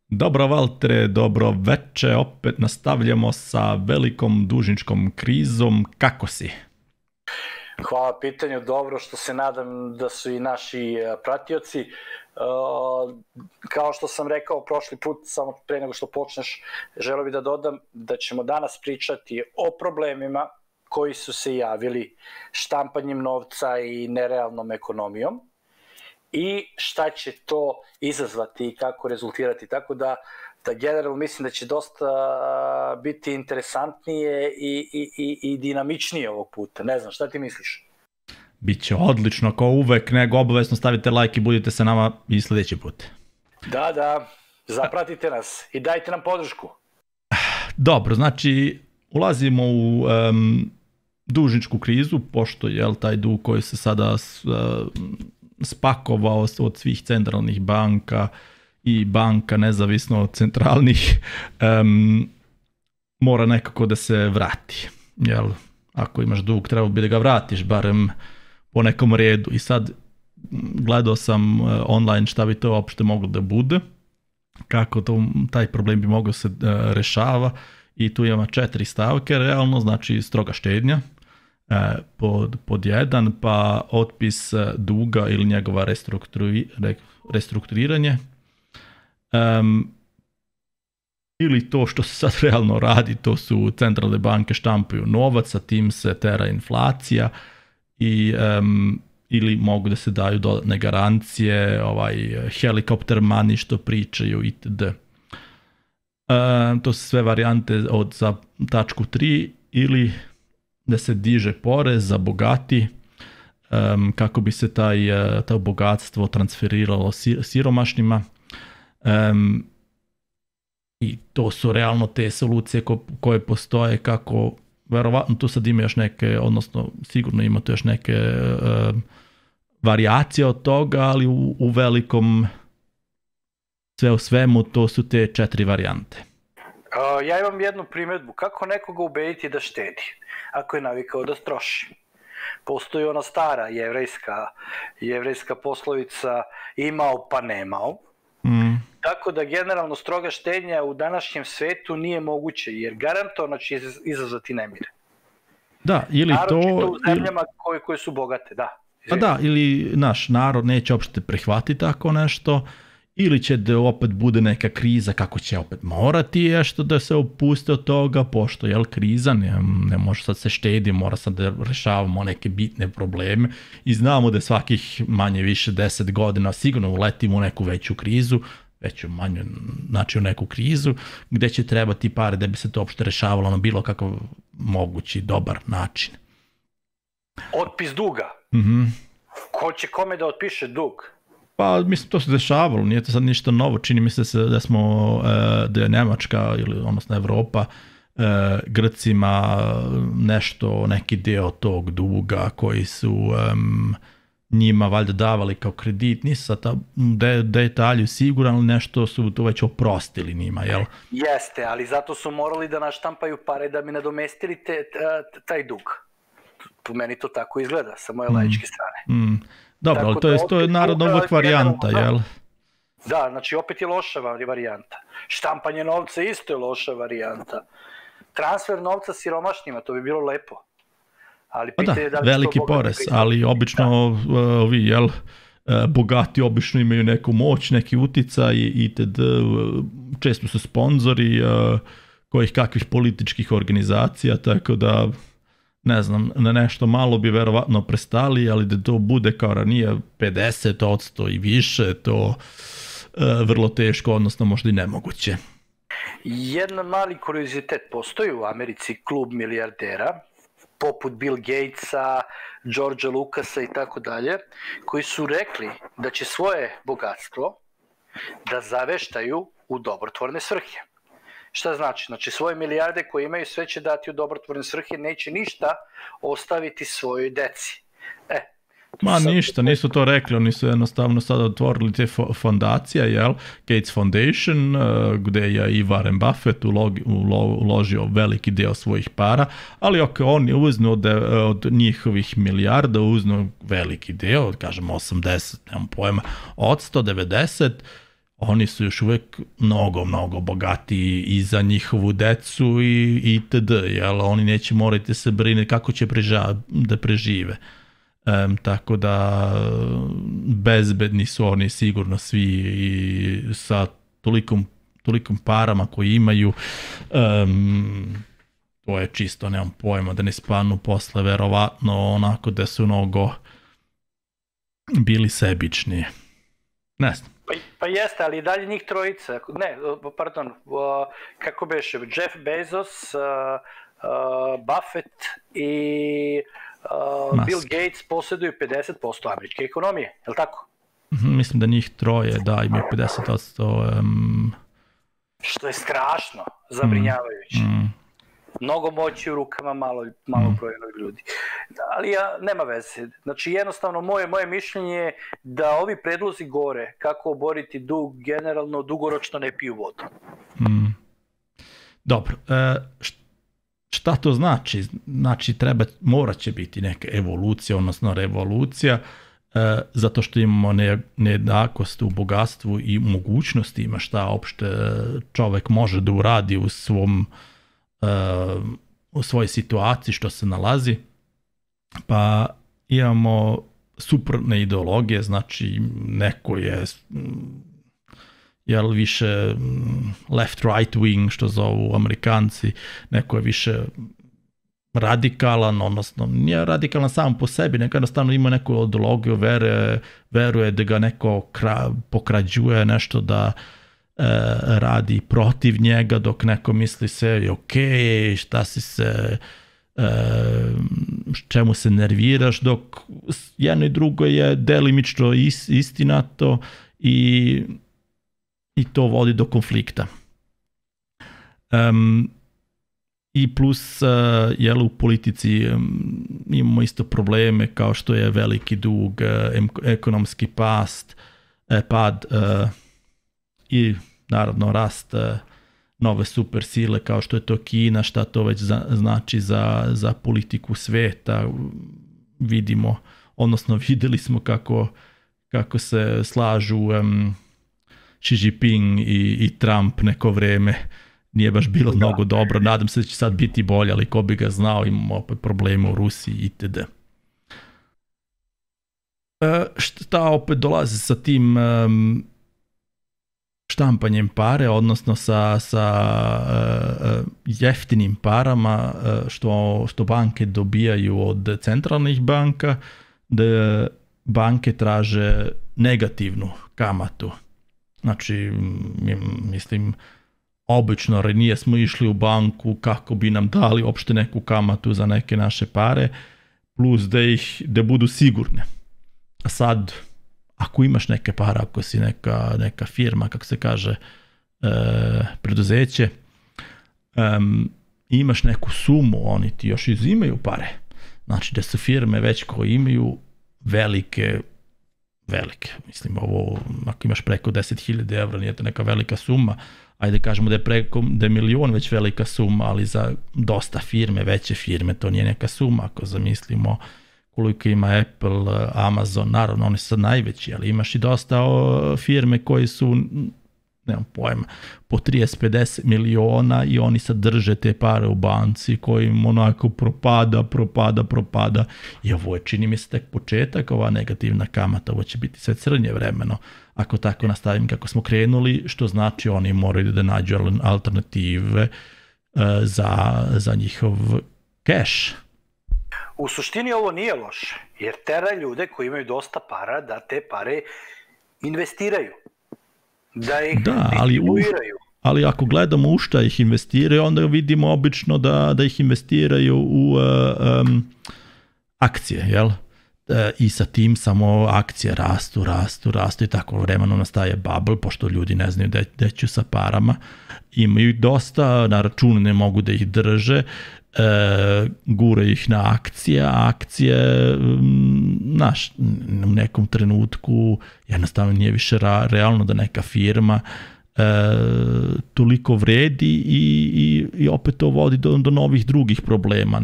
Dobro, Valtere, dobro veče, opet nastavljamo sa velikom dužničkom krizom. Kako si? Hvala pitanju, dobro, što se nadam da su i naši pratioci. Kao što sam rekao prošli put, samo pre nego što počneš, želeo bih da dodam da ćemo danas pričati o problemima koji su se javili štampanjem novca i nerealnom ekonomijom i šta će to izazvati i kako rezultirati. Tako da generalno mislim da će dosta biti interesantnije i dinamičnije ovog puta. Ne znam, šta ti misliš? Biće odlično, kao uvek, nego obavezno stavite like i budite sa nama i sljedeći put. Da, zapratite nas i dajte nam podršku. Dobro, znači ulazimo u dužničku krizu, pošto je taj dug koji se sada spakovao od svih centralnih banka i banka nezavisno od centralnih mora nekako da se vrati. Jel, ako imaš dug, treba bi da ga vratiš barem po nekom redu. I sad gledao sam online šta bi to uopšte moglo da bude, kako taj problem bi mogao se rešava, i tu ima 4 stavke realno, znači stroga štednja pod jedan, pa otpis duga ili njegova restrukturiranje, ili to što se sad realno radi, to su centralne banke štampaju novac, a tim se tera inflacija, ili mogu da se daju dodatne garancije, helikopter money što pričaju itd. To su sve varijante za tačku 3, ili da se diže porez za bogati, kako bi se to bogatstvo transferiralo siromašnima. I to su realno te solucije koje postoje, kako verovatno tu sad ima još neke, odnosno sigurno ima tu još neke varijacije od toga, ali u velikom sve u svemu to su te 4 varijante. Ja imam jednu primjedbu. Kako nekoga ubediti da štedi ako je navikao da troši? Postoji ona stara jevrejska poslovica imao pa nemao. Tako da generalno stroga štednja u današnjem svetu nije moguće, jer garantovano će izazvati nemire. Da, ili naročito u zemljama koje su bogate, da. Pa da, ili naš narod neće uopšte prihvatiti tako nešto, ili će da opet bude neka kriza kako će opet morati nešto da se opuste od toga, pošto je kriza, ne može sad se štedi, mora sad da rešavamo neke bitne probleme i znamo da svakih manje više 10 godina sigurno uletimo u neku veću krizu, veću manju, znači u neku krizu, gde će trebati pare da bi se to uopšte rešavalo na bilo kakav mogući dobar način. Otpis duga? Ko će kome da otpiše dug? Pa mislim to se dešavalo, nije to sad ništa novo, čini mi se da je Nemačka ili odnosno Evropa Grcima neki deo tog duga koji su njima valjda davali kao kredit, nisam sad detalju siguran, ali nešto su to već oprostili njima, jel? Jeste, ali zato su morali da naštampaju pare da bi nadomestili taj dug. Po meni to tako izgleda, sa moje laičke strane. Dobro, ali to je narodna uvek varijanta, jel? Da, znači opet je loša varijanta. Štampanje novca isto je loša varijanta. Transfer novca siromašnjima, to bi bilo lepo. Pa da, veliki porez, ali obično ovi, jel, bogati obično imaju neku moć, neki uticaj itd. Često su sponzori kojih kakvih političkih organizacija, tako da ne znam, na nešto malo bi verovatno prestali, ali da to bude kao ranije 50% i više, to vrlo teško, odnosno možda i nemoguće. Jedan mali kuriozitet, postoji u Americi klub milijardera, poput Bill Gatesa, Georgea Lucasa i tako dalje, koji su rekli da će svoje bogatstvo da zaveštaju u dobrotvorne svrhe. Šta znači? Znači svoje milijarde koje imaju sve će dati u dobrotvorne svrhe, neće ništa ostaviti svojoj deci. Ma ništa, nisu to rekli, oni su jednostavno sada otvorili te fondacije, jel? Gates Foundation, gde je i Warren Buffett uložio veliki deo svojih para, ali oni uznu od njihovih milijarda, uznu veliki deo, kažem 80, nemam pojma, od 190, oni su još uvijek mnogo bogatiji i za njihovu decu i itd. Jel? Oni neće morati se brine kako će da prežive. Tako da bezbedni su oni sigurno svi i sa tolikom parama koji imaju, to je čisto, nemam pojma, da ne spanu posle, verovatno onako da su mnogo bili sebični. Ne znam. Pa jeste, ali i dalje njih trojica, kako beše, Jeff Bezos, Buffett i Bill Gates posjeduju 50% američke ekonomije, je li tako? Mislim da njih troje, da, imaju 50%. Što je strašno, zabrinjavajuće. Mnogo moći u rukama malo brojenog ljudi. Ali nema veze. Znači, jednostavno, moje mišljenje je da ovi predlozi gore, kako oboriti dug, generalno, dugoročno ne piju vodu. Dobro. Šta to znači? Znači, morat će biti neka evolucija, odnosno revolucija, zato što imamo nejednakost u bogatstvu i mogućnostima šta opšte čovek može da uradi u svojoj situaciji što se nalazi, pa imamo suprotne ideologije, znači neko je više left right wing što zovu Amerikanci, neko je više radikalan, odnosno nije radikalan sam po sebi, neko jednostavno ima neku ideologiju, veruje da ga neko pokrađuje, nešto da radi protiv njega, dok neko misli se ok, šta si se čemu se nerviraš, dok jedno i drugo je delimično istinato i to vodi do konflikta. I plus u politici imamo isto probleme kao što je veliki dug, ekonomski pad i naravno rast nove super sile kao što je to Kina, šta to već znači za politiku sveta. Videli smo kako se slažu Xi Jinping i Trump neko vreme. Nije baš bilo mnogo dobro, nadam se da će sad biti bolje, ali ko bi ga znao, imamo opet probleme u Rusiji itd. Šta opet dolazi sa tim štampanjem pare, odnosno sa jeftinim parama što banke dobijaju od centralnih banka, da banke traže negativnu kamatu. Znači, mislim, obično ranije smo išli u banku kako bi nam dali uopšte neku kamatu za neke naše pare, plus da budu sigurne. A sad, ako imaš neke pare, ako si neka firma, kako se kaže, preduzeće, imaš neku sumu, oni ti još izimaju pare. Znači da su firme već koje imaju velike, mislim, ovo, ako imaš preko 10.000 evra, nije to neka velika suma, ajde kažemo da je milion već velika suma, ali za dosta firme, veće firme, to nije neka suma. Ako zamislimo koliko ima Apple, Amazon, naravno oni su sad najveći, ali imaš i dosta firme koji su, nemam pojma, po 30-50 miliona i oni sad drže te pare u banci koji im onako propada i ovo je, čini mi se, tek početak, ova negativna kamata, ovo će biti sve crnje vremeno ako tako nastavim kako smo krenuli, što znači oni moraju da nađu alternative za njihov cash. U suštini ovo nije loše, jer tera ljude koji imaju dosta para da te pare investiraju, da ih distribuiraju. Ali ako gledamo u šta ih investiraju, onda vidimo obično da ih investiraju u akcije, jel? I sa tim samo akcije rastu i tako vremeno nastaje bubble, pošto ljudi ne znaju gde će sa parama, imaju dosta, na računu ne mogu da ih drže, guraju ih na akcije, a akcije u nekom trenutku jednostavno nije više realno da neka firma toliko vredi i opet to vodi do novih drugih problema.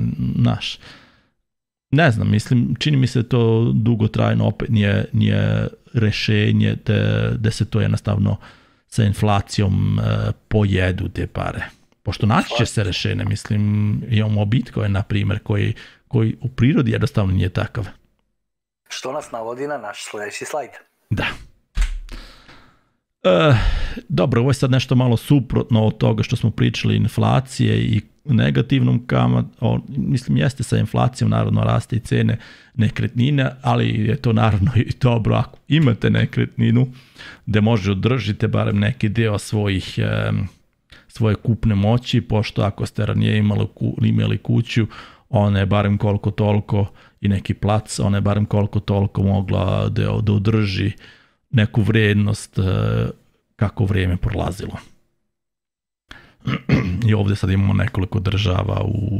Ne znam, mislim, čini mi se to dugotrajno opet nije rešenje da se to jednostavno sa inflacijom pojedu te pare. Pošto naći će se rešenje, mislim, imamo Bitcoin, na primjer, koji u prirodi jednostavno nije takav. Što nas navodi na naš sljedeći slajd. Da. Dobro, ovo je sad nešto malo suprotno od toga što smo pričali, inflacije i negativnom mislim jeste sa inflacijom naravno raste i cene nekretnine, ali je to naravno i dobro ako imate nekretninu gde može održite barem neki deo svoje kupne moći, pošto ako ste ranije imali kuću, ona je barem koliko toliko i neki plac, ona je barem koliko toliko mogla da održi neku vrijednost kako vrijeme prolazilo. I ovdje sad imamo nekoliko država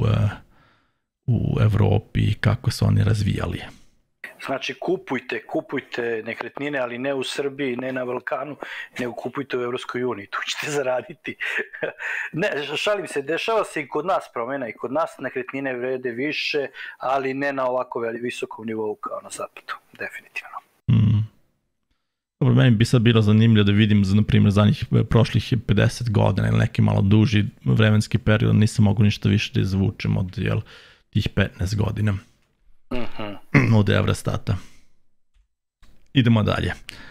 u Evropi kako su oni razvijali. Znači kupujte nekretnine, ali ne u Srbiji, ne na Balkanu, nego kupujte u Evropskoj uniji, tu ćete zaraditi. Ne, šalim se, dešava se i kod nas promjena, i kod nas nekretnine vrede više, ali ne na ovako visokom nivou kao na zapadu, definitivno. Dobro, meni bi sad bilo zanimljivo da vidim, na primjer, prošlih 50 godina ili neki malo duži vremenski period, nisam mogu ništa više da izvučem od tih 15 godina. Od Eurostata. Idemo dalje.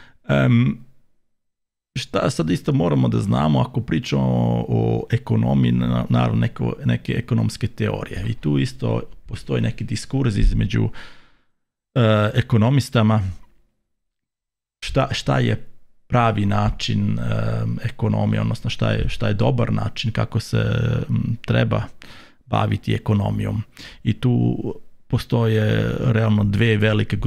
Šta sad isto moramo da znamo ako pričamo o ekonomiji, naravno neke ekonomske teorije. I tu isto postoji neki diskurs između ekonomistama šta je pravi način ekonomije, odnosno šta je dobar način kako se treba baviti ekonomijom. I tu postoje realno dve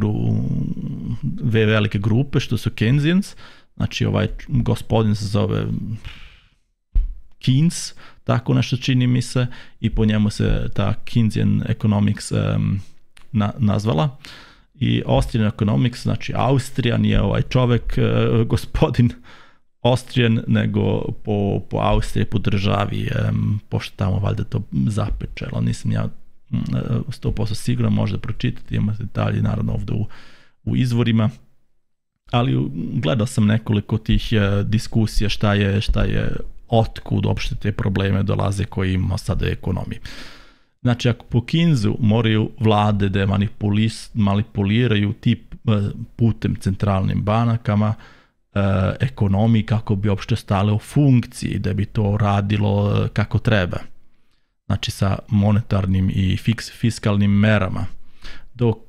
velike grupe, što su Keynesians, znači ovaj gospodin se zove Keynes, tako nešto čini mi se, i po njemu se ta Keynesian Economics nazvala. I Austrian Economics, znači Austrijan je ovaj čovek, gospodin Austrijan, nego po Austriji, po državi, pošto tamo valjda to zapečelo, nisam ja 100% sigurno, možda pročitati, imamo detalje naravno ovdje u izvorima, ali gledao sam nekoliko tih diskusija šta je otkud uopšte te probleme dolaze koji imamo sada u ekonomiji. Znači, ako po Keynesu moraju vlade da manipuliraju putem centralnim banakama ekonomiji kako bi uopšte stale u funkciji, da bi to radilo kako treba. Znači, monetarnim i fiskalnim merama. Dok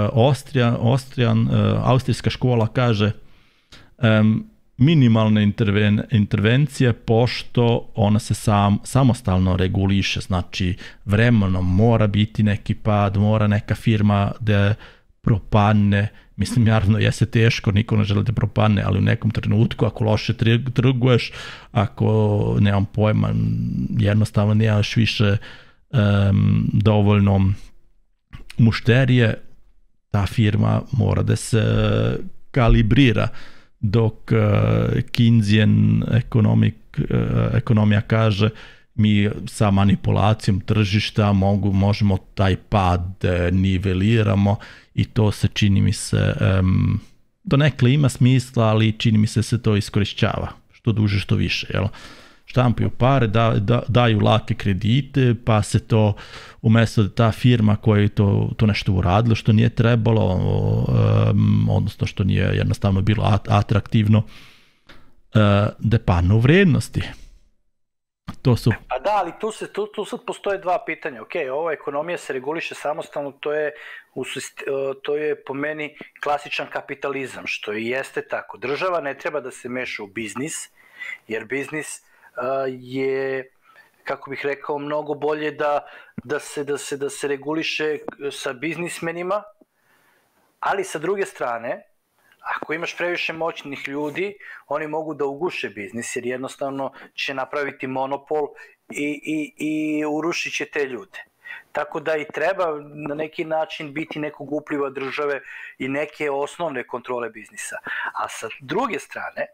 austrijska škola kaže minimalne intervencije, pošto ona se samostalno reguliše, znači vremenom mora biti neki pad, mora neka firma da propadne, mislim naravno jeste teško, niko ne želi da propadne, ali u nekom trenutku ako loše trguješ, ako nemam pojma, jednostavno nemaš više dovoljno mušterije, ta firma mora da se kalibrira. Dok Keynesian ekonomija kaže mi sa manipulacijom tržišta možemo taj pad niveliramo, i to se čini mi se donekle ima smisla, ali čini mi se to iskorišćava što duže što više, jel? Štampaju pare, daju lake kredite, pa se to umjesto da ta firma koja je to nešto uradila što nije trebalo, odnosno što nije jednostavno bilo atraktivno, da padne u vrednosti. To su... A da, ali tu sad postoje dva pitanja. Ok, ova ekonomija se reguliše samostalno, to je po meni klasičan kapitalizam, što i jeste tako. Država ne treba da se meša u biznis, jer biznis je, kako bih rekao, mnogo bolje da se reguliše sa biznismenima, ali sa druge strane, ako imaš previše moćnih ljudi, oni mogu da uguše biznis, jer jednostavno će napraviti monopol i urušit će te ljude. Tako da i treba na neki način biti nekog upliva države i neke osnovne kontrole biznisa. A sa druge strane,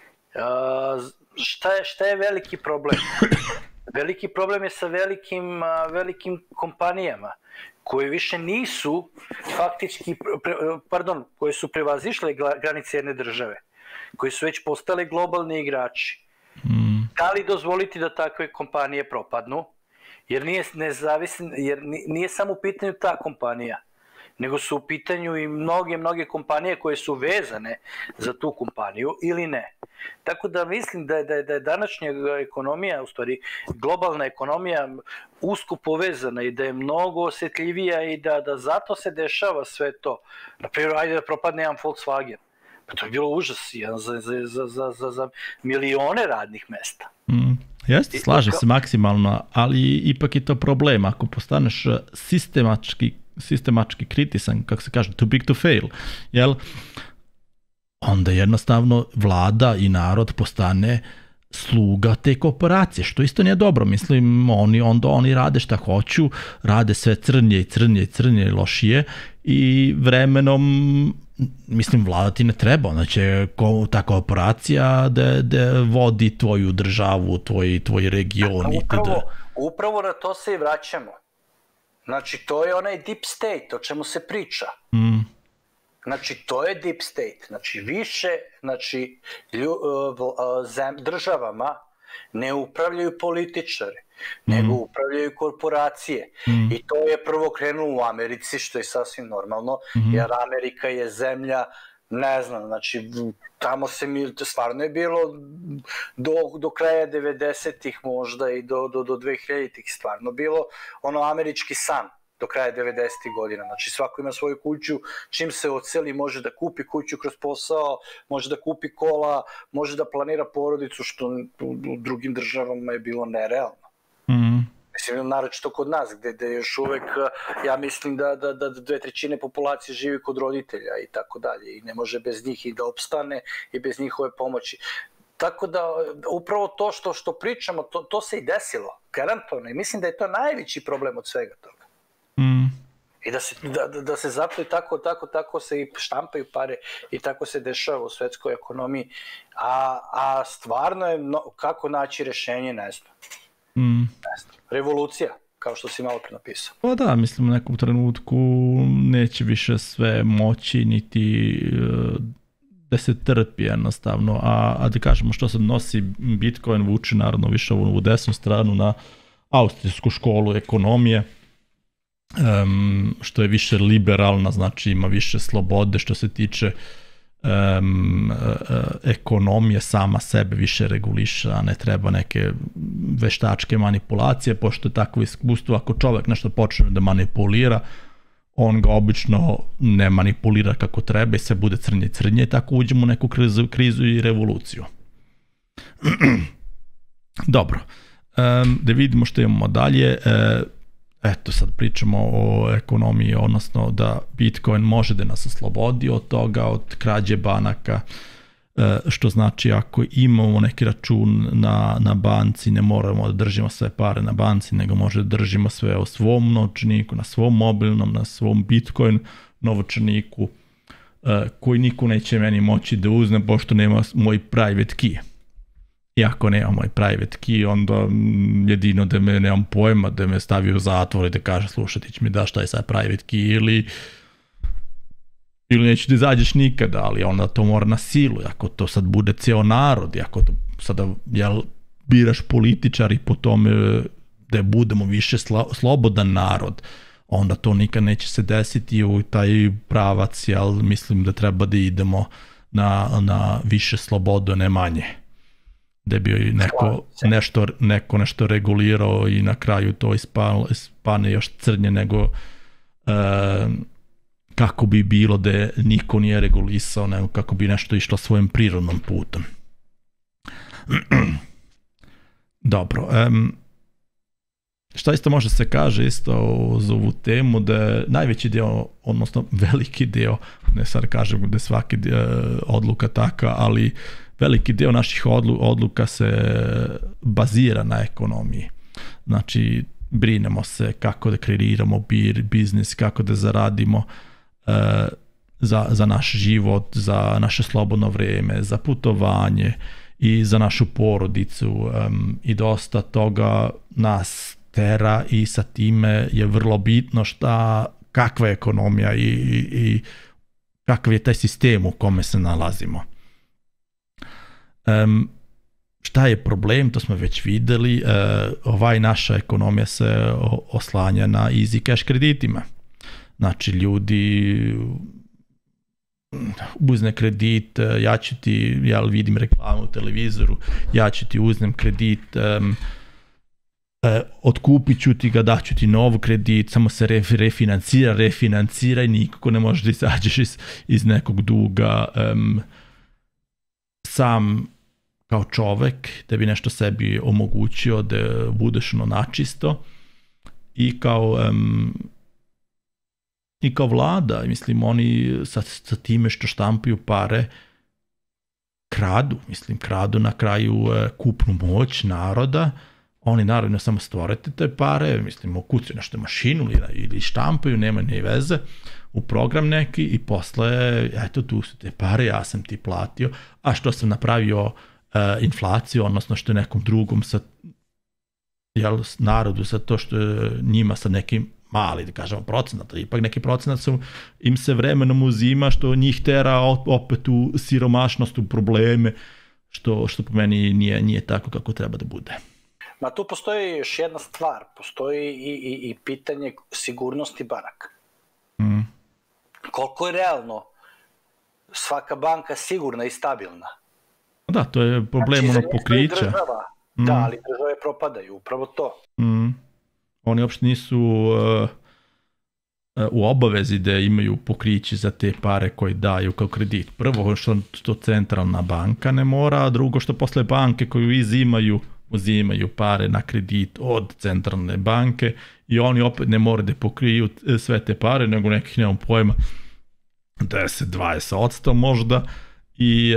šta je veliki problem? Veliki problem je sa velikim kompanijama koje više nisu faktički, koje su prevazišle granice jedne države. koji su već postali globalni igrači. Da li dozvoliti da takve kompanije propadnu? Jer nije samo u pitanju ta kompanija, nego su u pitanju i mnoge kompanije koje su vezane za tu kompaniju ili ne. Tako da mislim da je današnja ekonomija, u stvari globalna ekonomija, usko povezana i da je mnogo osjetljivija i da zato se dešava sve to. Naprimjer, ajde da propadne jedan Volkswagen. Pa to je bilo užas za milione radnih mesta. Jeste, slažem se maksimalno, ali ipak je to problem. Ako postaneš sistemački kritisan, kako se kaže, too big to fail, jel? Onda jednostavno vlada i narod postane sluga te korporacije, što isto nije dobro. Mislim, oni rade šta hoću, rade sve crnje i lošije i vremenom, mislim, vlada ti ne treba, onda će ta korporacija da vodi tvoju državu, tvoj region itd. Upravo na to se i vraćamo. Znači, to je onaj deep state, o čemu se priča. Znači, to je deep state. Znači, više državama ne upravljaju političari, nego upravljaju korporacije. I to je prvo krenulo u Americi, što je sasvim normalno, jer Amerika je zemlja, ne znam, znači, tamo stvarno je bilo do kraja 90-ih možda i do 2000-ih stvarno bilo ono američki san do kraja 90-ih godina. Znači, svako ima svoju kuću, čim se odseli može da kupi kuću kroz posao, može da kupi kola, može da planira porodicu, što u drugim državama je bilo nerealno. Mislim, naročito kod nas, gde još uvek, ja mislim da 2/3 populacije živi kod roditelja i tako dalje i ne može bez njih i da opstane i bez njihove pomoći. Tako da, upravo to što pričamo, to se i desilo, garantovano, i mislim da je to najveći problem od svega toga. I da se zato i tako se i štampaju pare i tako se dešava u svetskoj ekonomiji, a stvarno je, kako naći rešenje, ne znam. Revolucija, kao što si malo pre napisao. Pa da, mislim, u nekom trenutku neće više sve moći niti da se trpi jednostavno, a da kažemo što se nosi Bitcoin, vuče naravno više u desnu stranu na austrijsku školu ekonomije, što je više liberalna, znači ima više slobode što se tiče ekonomije, sama sebe više reguliše, a ne treba neke veštačke manipulacije, pošto je takvo iskustvo, ako čovjek nešto počne da manipulira, on ga obično ne manipulira kako treba i sve bude crnje i tako uđemo u neku krizu i revoluciju. Dobro, da vidimo što imamo dalje. Eto, sad pričamo o ekonomiji, odnosno da Bitcoin može da nas oslobodi od toga, od krađe banaka, što znači ako imamo neki račun na banci, ne moramo da držimo sve pare na banci, nego može da držimo sve u svom novčaniku, na svom mobilnom, na svom Bitcoin novčaniku, koji niko neće meni moći da uzme, pošto nema moj private key. I ako nema moj private key, onda jedino da me nemam pojma, da me stavi u zatvor i da kaže, slušaj, ti će mi daš taj sad private key ili neće da izađeš nikada, ali onda to mora na silu. Ako to sad bude cijel narod, i ako to sada biraš političari po tome da budemo više slobodan narod, onda to nikad neće se desiti u taj pravac, mislim da treba da idemo na više slobodu, ne manje. Da bi neko nešto regulirao i na kraju to ispane još crnje nego kako bi bilo da niko nije regulisao, nego kako bi nešto išlo svojim prirodnom putem. Dobro, šta isto može se kaže isto uz ovu temu, da je najveći deo, odnosno veliki deo, ne sad kažem da je svaki odluka taka, ali veliki deo naših odluka se bazira na ekonomiji. Znači, brinemo se kako da kreiramo biznis, kako da zaradimo za naš život, za naše slobodno vreme, za putovanje i za našu porodicu, i dosta toga nas tera i sa time je vrlo bitno kakva je ekonomija i kakav je taj sistem u kome se nalazimo. Šta je problem, to smo već videli, naša ekonomija se oslanja na easy cash kreditima. Znači ljudi uzne kredit, ja ću ti, ja vidim reklamu u televizoru, ja ću ti uznem kredit, otkupit ću ti ga, daću ti nov kredit, samo se refinancira i nikako ne možeš da izađeš iz nekog duga. Sam kao čovek, da bi nešto sebi omogućio da budeš načisto i kao vlada, mislim, oni sa time što štampaju pare kradu na kraju kupnu moć naroda. Oni naravno samo stvorite te pare, mislim, ukucaju nešto mašinu ili štampaju, nema ni veze, u program neki i posle, eto tu su te pare, ja sam ti platio, a što sam napravio inflaciju, odnosno što je nekom drugom narodu sa to što je njima sa nekim mali, da kažemo, procenat, ipak neki procenat im se vremenom uzima što njih tera opet u siromašnost, u probleme, što po meni nije tako kako treba da bude. Ma tu postoji još jedna stvar, postoji i pitanje sigurnosti banaka. Koliko je realno svaka banka sigurna i stabilna? Da, to je problem pokrića. Država, da, ali države propadaju, upravo to. Oni uopšte nisu u obavezi da imaju pokriće za te pare koje daju kao kredit. Prvo što centralna banka ne mora, a drugo što posle banke koju uzimaju pare na kredit od centralne banke i oni opet ne moraju da pokriju sve te pare, nego nekih, nemam pojma, 10-20% možda i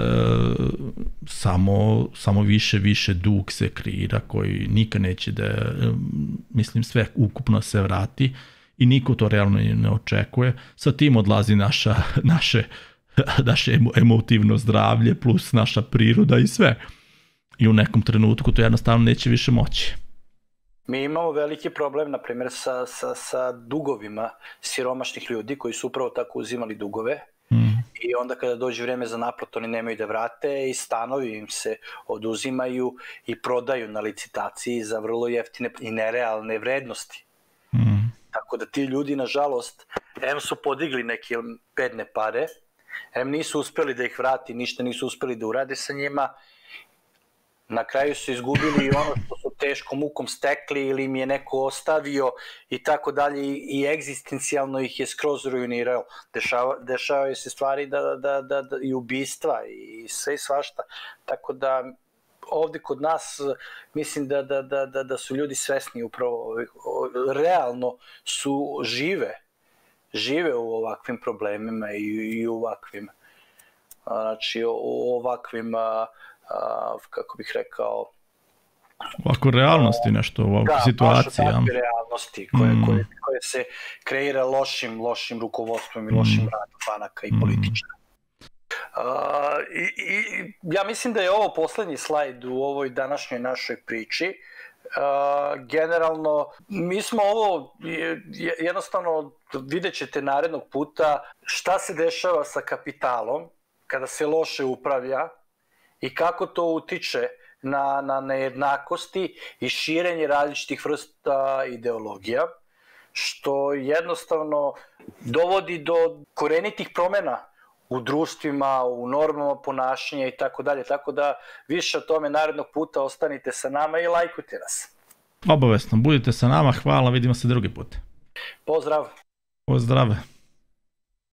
samo više dug se kreira koji nikad neće da, mislim, sve ukupno se vrati i niko to realno ne očekuje. Sa tim odlazi naše emotivno zdravlje plus naša priroda i sve. I u nekom trenutku to jednostavno neće više moći. Mi imamo veliki problem, na primjer, sa dugovima siromašnih ljudi koji su upravo tako uzimali dugove i onda kada dođe vreme za naplatu oni nemaju da vrate i stanovi im se oduzimaju i prodaju na licitaciji za vrlo jeftine i nerealne vrednosti. Tako da ti ljudi, nažalost, em su podigli neke bedne pare, em nisu uspeli da ih vrati, ništa nisu uspeli da urade sa njima. Na kraju su izgubili i ono što su teškom mukom stekli ili im je neko ostavio i tako dalje i egzistencijalno ih je skroz ruinirao. Dešavaju se stvari da i ubistva i sve i svašta. Tako da ovde kod nas mislim da su ljudi svesni upravo, realno su žive u ovakvim problemima i u ovakvim, znači u ovakvim, kako bih rekao, ovako realnosti nešto, u ovakvoj situaciji. Da, baš u realnosti koje se kreira lošim rukovodstvom i lošim radom banaka i političara. Ja mislim da je ovo poslednji slajd u ovoj današnjoj našoj priči. Generalno, mi smo ovo, jednostavno vidjet ćete narednog puta šta se dešava sa kapitalom kada se loše upravlja i kako to utiče na nejednakosti i širenje različitih vrsta ideologija, što jednostavno dovodi do korenitih promena u društvima, u normama ponašanja i tako dalje. Tako da više o tome narednog puta, ostanite sa nama i lajkujte nas. Obavezno, budite sa nama, hvala, vidimo se drugi put. Pozdrav! Pozdrav!